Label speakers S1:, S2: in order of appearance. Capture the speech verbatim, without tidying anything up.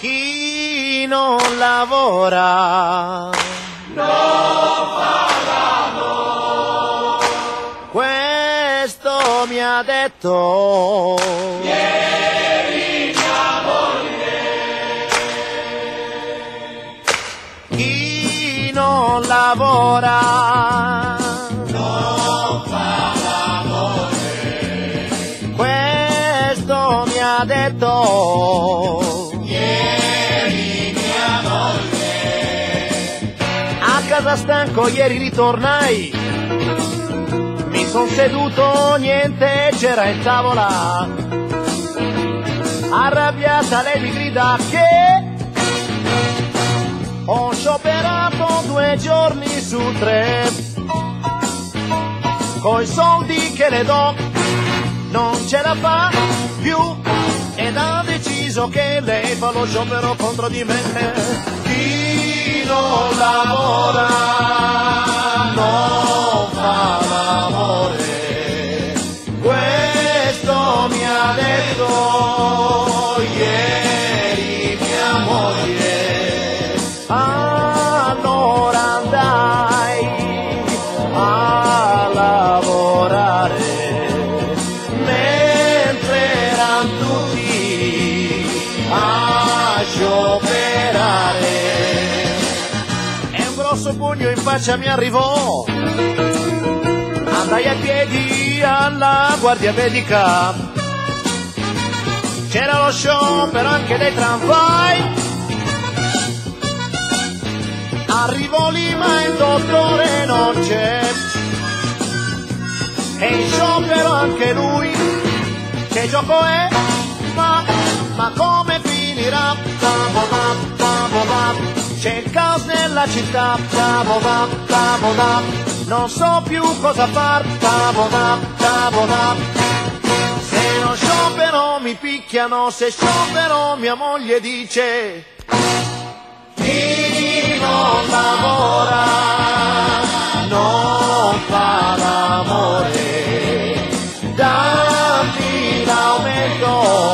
S1: Chi non lavora
S2: non fa l'amore.
S1: Questo mi ha detto
S2: ieri mia moglie.
S1: Chi non lavora
S2: non fa l'amore.
S1: Questo mi ha detto
S2: ieri mia moglie.
S1: a casa stanco ieri ritornai, mi son seduto, niente c'era in tavola, arrabbiata lei mi grida che ho scioperato due giorni su tre, coi soldi che le do non ce la fa più ed ha deciso che lei fa lo sciopero contro di me. Chi non lavora non fa l'amore, questo mi ha detto ieri mia moglie. Allora andai a lavorare mentre erano tutti a scioperare e un grosso pugno in faccia mi arrivò. Andai a piedi alla guardia medica, c'era lo sciopero anche dei tramvai. Arrivo lì ma il dottore non c'è e in sciopero anche lui. Che gioco è? Ma, ma come finirà? C'è il caos nella città, non so più cosa far, se non sciopero mi picchiano, se sciopero mia moglie dice chi non lavora non fa l'amore, dammi l'aumento